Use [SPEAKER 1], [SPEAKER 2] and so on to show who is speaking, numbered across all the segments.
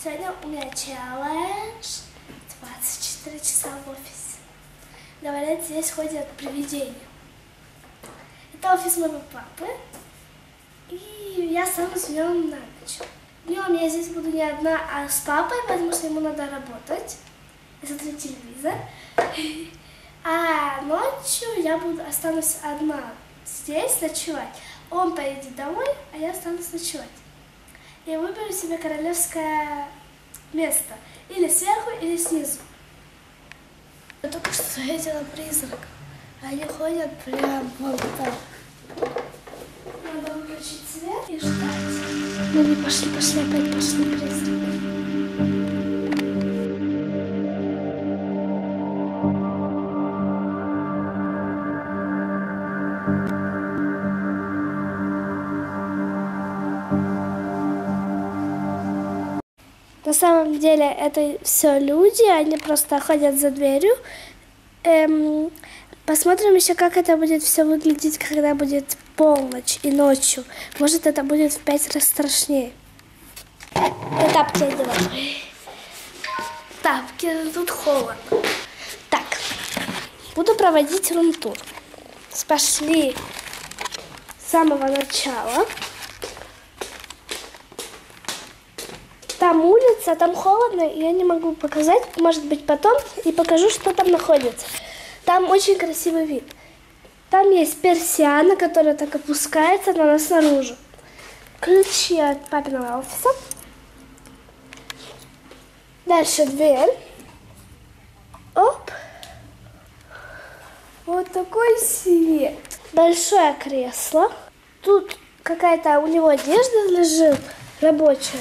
[SPEAKER 1] Сегодня у меня челлендж 24 часа в офисе. Говорят, здесь ходят привидения. Это офис моего папы. И я останусь в нем на ночь. Днем я здесь буду не одна, а с папой, потому что ему надо работать. Я смотрю телевизор. А ночью я останусь одна здесь ночевать. Он поедет домой, а я останусь ночевать. Я выберу себе королевское место. Или сверху, или снизу. Я только что встретила призрак. Они ходят прямо вот так. Надо выключить свет и ждать. Ну не пошли, опять пошли призраки. На самом деле это все люди, они просто ходят за дверью. Посмотрим еще, как это будет все выглядеть, когда будет полночь и ночью. Может, это будет в 5 раз страшнее. Я тапки одеваю. Тапки, тут холодно. Так, буду проводить рум-тур. Пошли с самого начала. Там улица, там холодно, и я не могу показать. Может быть, потом и покажу, что там находится. Там очень красивый вид. Там есть персиана, которая так опускается, но она снаружи. Ключи от папиного офиса. Дальше дверь. Оп. Вот такой свет. Большое кресло. Тут какая-то у него одежда лежит рабочая.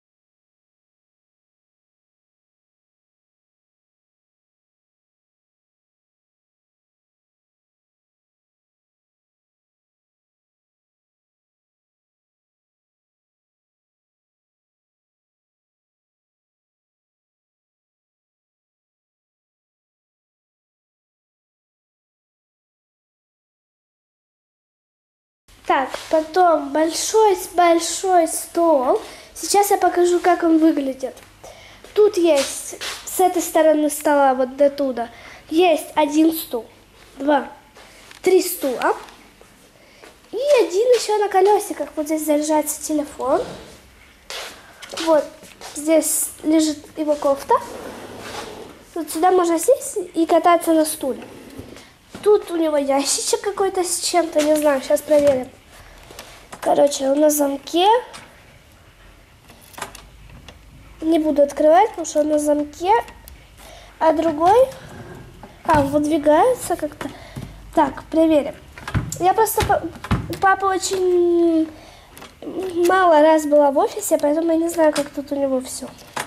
[SPEAKER 1] Так, потом большой стол. Сейчас я покажу, как он выглядит. Тут есть, с этой стороны стола, вот до туда, есть 1 стул, 2, 3 стула. И один еще на колесиках. Вот здесь заряжается телефон. Вот здесь лежит его кофта. Вот сюда можно сесть и кататься на стуле. Тут у него ящичек какой-то с чем-то, не знаю, сейчас проверим. Короче, он на замке. Не буду открывать, потому что он на замке. А другой, выдвигается как-то. Так, проверим. Я просто у папы очень мало раз была в офисе, поэтому я не знаю, как тут у него все.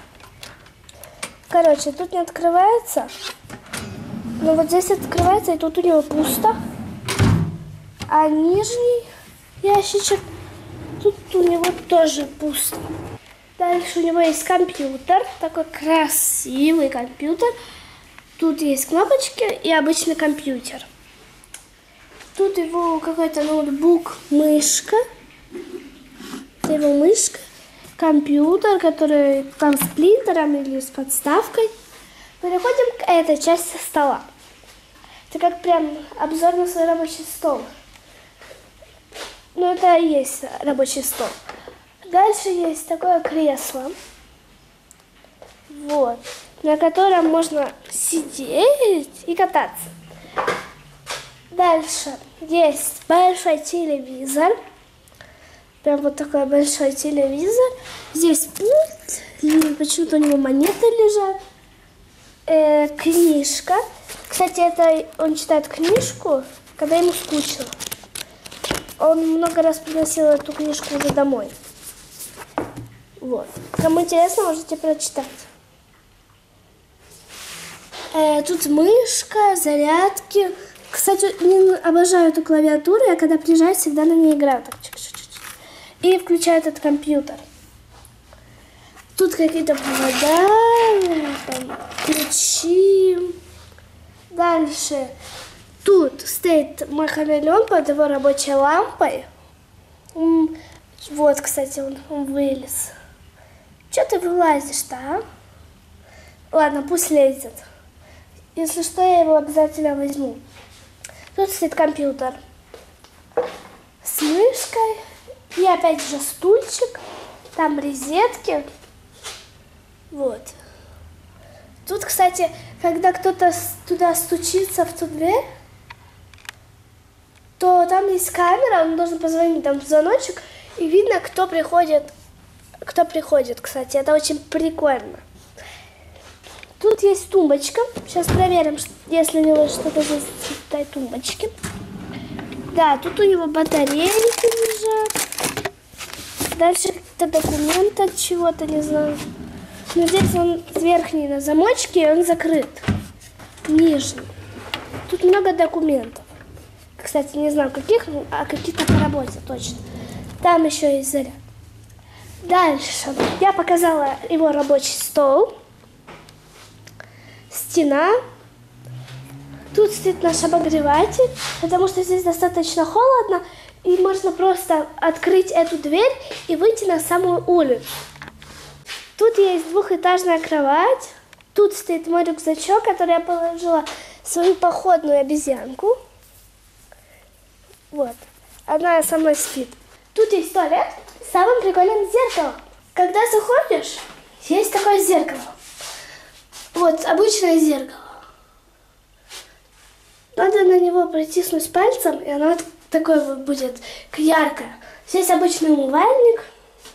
[SPEAKER 1] Короче, тут не открывается. Но вот здесь открывается, и тут у него пусто. А нижний ящичек, тут у него тоже пусто. Дальше у него есть компьютер, такой красивый компьютер. Тут есть кнопочки и обычный компьютер. Тут его какой-то ноутбук, мышка. Это его мышка, компьютер, который там с принтером или с подставкой. Переходим к этой части стола. Это как прям обзор на свой рабочий стол. Ну, это и есть рабочий стол. Дальше есть такое кресло, вот, на котором можно сидеть и кататься. Дальше есть большой телевизор. Прям вот такой большой телевизор. Здесь пульт. Почему-то у него монеты лежат. Книжка. Кстати, это он читает книжку, когда ему скучно. Он много раз приносил эту книжку уже домой. Вот. Кому интересно, можете прочитать. Тут мышка, зарядки. Кстати, обожаю эту клавиатуру. Я когда приезжаю, всегда на ней играю. Так, и включаю этот компьютер. Тут какие-то провода, ключи. Дальше. Тут стоит мой хамелеон под его рабочей лампой. Вот, кстати, он вылез. Что ты вылазишь-то, а? Ладно, пусть лезет. Если что, я его обязательно возьму. Тут стоит компьютер с мышкой. И опять же стульчик. Там розетки. Вот. Тут, кстати, когда кто-то туда стучится, в ту дверь, то там есть камера, он должен позвонить, там звоночек, и видно, кто приходит. Кстати, это очень прикольно. Тут есть тумбочка. Сейчас проверим, если у него что-то здесь в этой тумбочке. Да, тут у него батарейки лежат. Дальше какие-то документы от чего-то, не знаю. Но здесь он верхний на замочке, и он закрыт. Нижний. Тут много документов. Кстати, не знаю каких, а какие-то по работе точно. Там еще есть заряд. Дальше. Я показала его рабочий стол. Стена. Тут стоит наш обогреватель, потому что здесь достаточно холодно, и можно просто открыть эту дверь и выйти на самую улицу. Тут есть двухэтажная кровать. Тут стоит мой рюкзачок, который я положила свою походную обезьянку. Вот. Она со мной спит. Тут есть туалет с самым прикольным зеркалом. Когда заходишь, есть такое зеркало. Вот, обычное зеркало. Надо на него притиснуть пальцем, и оно вот такое вот будет яркое. Здесь обычный умывальник.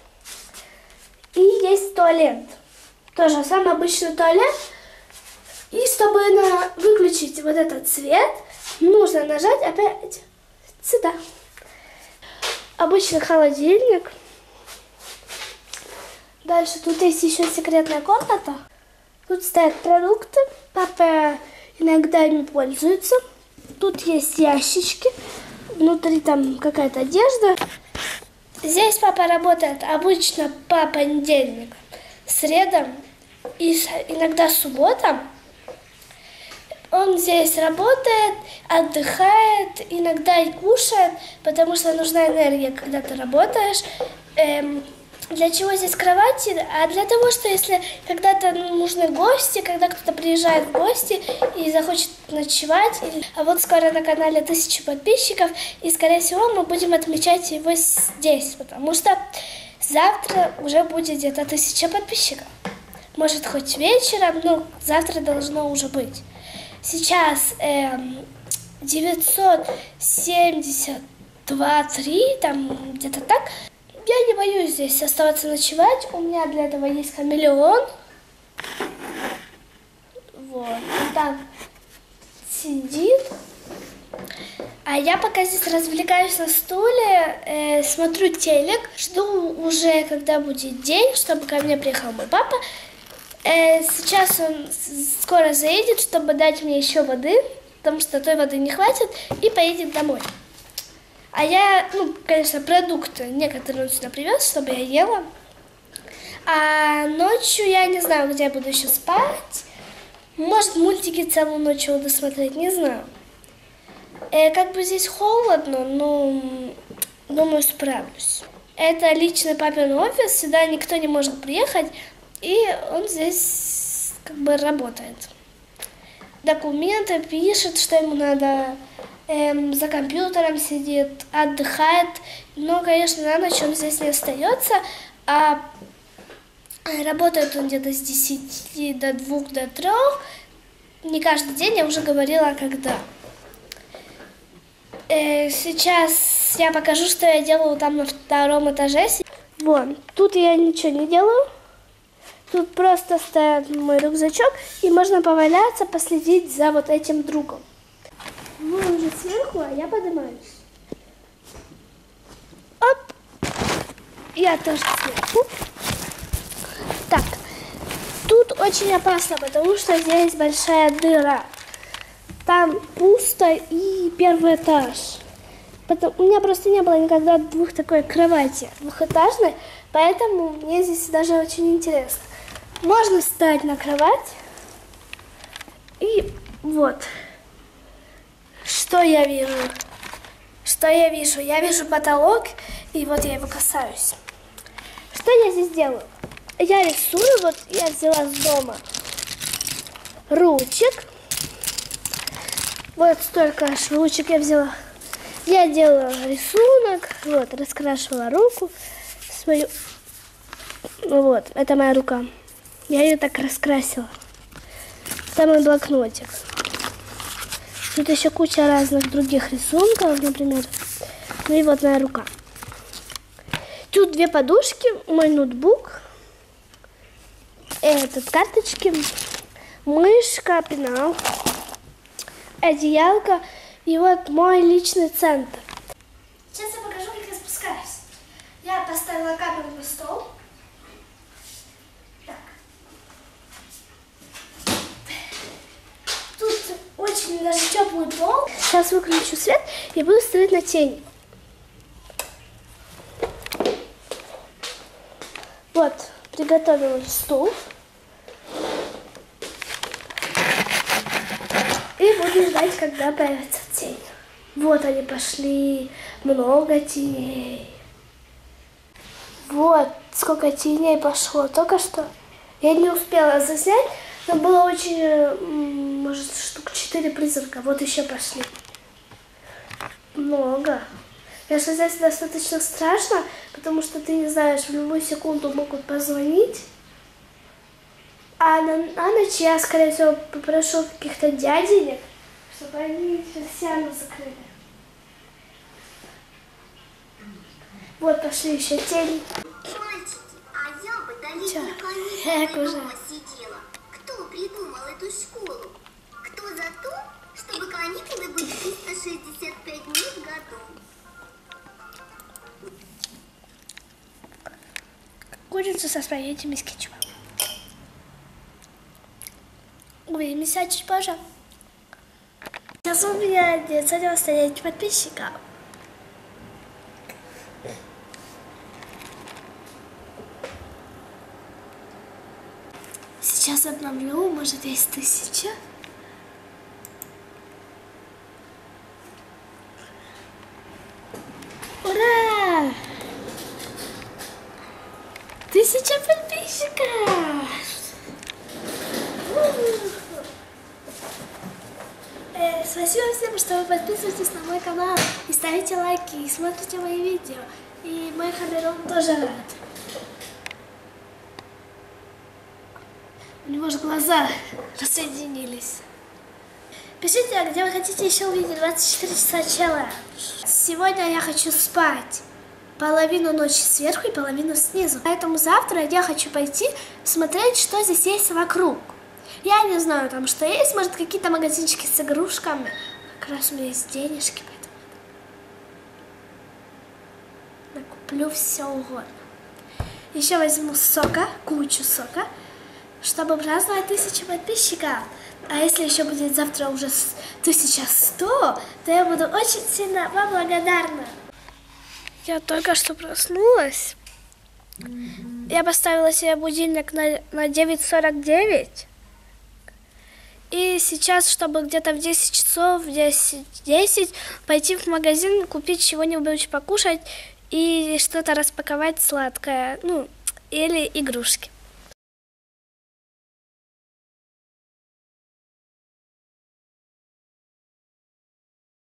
[SPEAKER 1] И есть туалет. Тоже самый обычный туалет. И чтобы выключить вот этот свет, нужно нажать опять сюда. Обычный холодильник. Дальше тут есть еще секретная комната. Тут стоят продукты. Папа иногда ими пользуется. Тут есть ящички. Внутри там какая-то одежда. Здесь папа работает обычно по понедельникам, средам и иногда субботам. Он здесь работает, отдыхает, иногда и кушает, потому что нужна энергия, когда ты работаешь. Для чего здесь кровати? А для того, что если когда-то нужны гости, когда кто-то приезжает в гости и захочет ночевать. А вот скоро на канале 1000 подписчиков, и, скорее всего, мы будем отмечать его здесь, потому что завтра уже будет где-то 1000 подписчиков. Может, хоть вечером, но завтра должно уже быть. Сейчас 972-3, там где-то так. Я не боюсь здесь оставаться ночевать. У меня для этого есть хамелеон. Вот. Он там сидит. А я пока здесь развлекаюсь на стуле, смотрю телек. Жду уже, когда будет день, чтобы ко мне приехал мой папа. Сейчас он скоро заедет, чтобы дать мне еще воды, потому что той воды не хватит, и поедет домой. А я, конечно, продукты некоторые он сюда привез, чтобы я ела. А ночью я не знаю, где я буду еще спать. Может, мультики целую ночь буду смотреть, не знаю. Как бы здесь холодно, но думаю, справлюсь. Это личный папин офис, сюда никто не может приехать, и он здесь как бы работает. Документы пишет, что ему надо. За компьютером сидит, отдыхает, но, конечно, на ночь он здесь не остается, а работает он где-то с 10 до 2 до 3, не каждый день, я уже говорила, когда. Сейчас я покажу, что я делаю там на 2-м этаже. Вон, тут я ничего не делаю, тут просто стоит мой рюкзачок, и можно поваляться, последить за вот этим другом. Вы уже сверху, а я поднимаюсь. Оп! Я тоже сверху. Так, тут очень опасно, потому что здесь большая дыра. Там пусто и первый этаж. У меня просто не было никогда такой кровати двухэтажной, поэтому мне здесь даже очень интересно. Можно встать на кровать и вот. Что я вижу? Что я вижу? Я вижу потолок, и вот я его касаюсь. Что я здесь делаю? я рисую, вот я взяла с дома ручек. Вот столько аж ручек я взяла. Я делала рисунок, вот, раскрашивала руку свою. Вот, это моя рука. Я ее так раскрасила. Это мой блокнотик. Тут еще куча разных других рисунков, например. Ну и вот моя рука. Тут 2 подушки, мой ноутбук, карточки, мышка, пенал, одеялко и вот мой личный центр. Сейчас я покажу, как я спускаюсь. Я поставила камеру на стол. Так. Тут очень даже теплый пол. Сейчас выключу свет и буду стоять на тени. Вот, приготовила стул. И буду ждать, когда появится тень. Вот они пошли. Много теней. Вот сколько теней пошло только что. Я не успела заснять, но было очень, может, штук 4 призрака. Вот еще пошли. Много. Конечно, здесь достаточно страшно, потому что ты не знаешь, в любую секунду могут позвонить. А на ночь я, скорее всего, попрошу каких-то дяденек, чтобы они стену закрыли. Вот пошли еще тени.
[SPEAKER 2] Мальчики, а я бы до летних каникул дома сидела. Кто придумал эту школу? Кто за то, чтобы каникулы были 365 дней в году?
[SPEAKER 1] Курицу со спагетти с кетчупом. Увидимся чуть позже. Сейчас у меня 999 подписчиков. Сейчас обновлю, может, есть 1000. Ура! 1000 подписчиков! Спасибо всем, что вы подписываетесь на мой канал и ставите лайки, и смотрите мои видео. И мой Хамерон тоже рад. У него же глаза рассоединились. Пишите, где вы хотите еще увидеть 24 часа челлендж. Сегодня я хочу спать половину ночи сверху и половину снизу. Поэтому завтра я хочу пойти смотреть, что здесь есть вокруг. Я не знаю, там что есть, может, какие-то магазинчики с игрушками. Как раз у меня есть денежки, поэтому накуплю все угодно. Еще возьму сока, кучу сока, чтобы праздновать 1000 подписчиков. А если еще будет завтра уже 1100, то я буду очень сильно вам благодарна. Я только что проснулась. Я поставила себе будильник на 9:49. И сейчас, чтобы где-то в 10 часов, в 10:10 пойти в магазин, купить чего-нибудь покушать и что-то распаковать сладкое, ну, или игрушки.